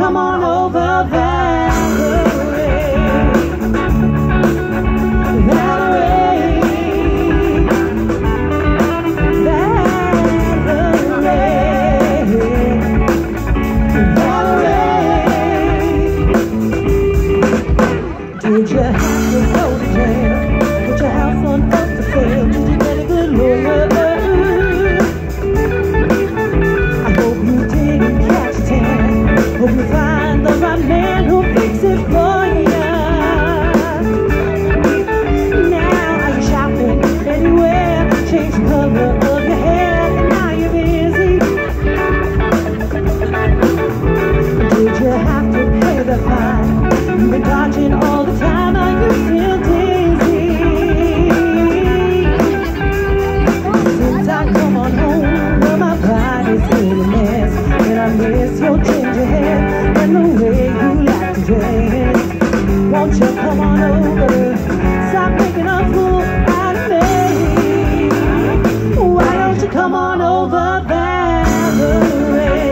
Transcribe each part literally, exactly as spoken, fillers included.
come on over, Valerie? Valerie, Valerie, did you have to go to jail? Put your house on up for sale? Did you get a good lawyer? I hope you didn't catch a tan. Hope you find the right man who'll fix it for you. Now are you shopping anywhere? Change the color of your hair, and now you're busy. Did you have to pay the fine? You've been dodging all the time. Are you still dizzy? Since I come on home, well, my body's in a mess, and I miss your ginger hair and the way you like to dress. Won't you come on over? Stop making a fool out of me. Why don't you come on over, Valerie?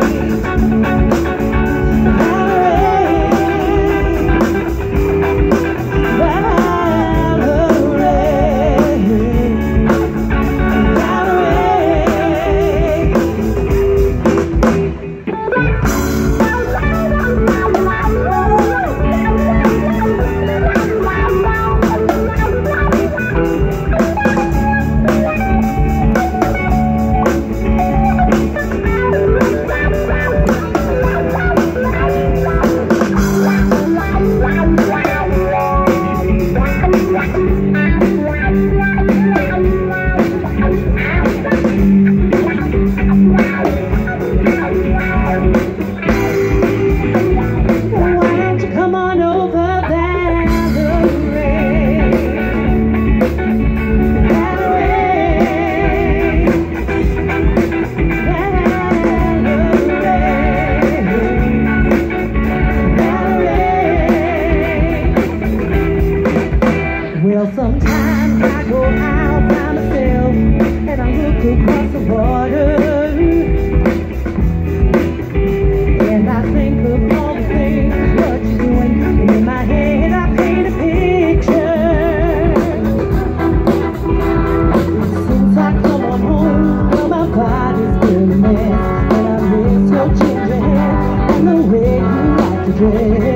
Well, sometimes I go out by myself and I look across the water, and I think of all the things what you're doing, and in my head I paint a picture. Since I come on home, well, my body's been a mess, and I miss your ginger hair and the way you like to dress.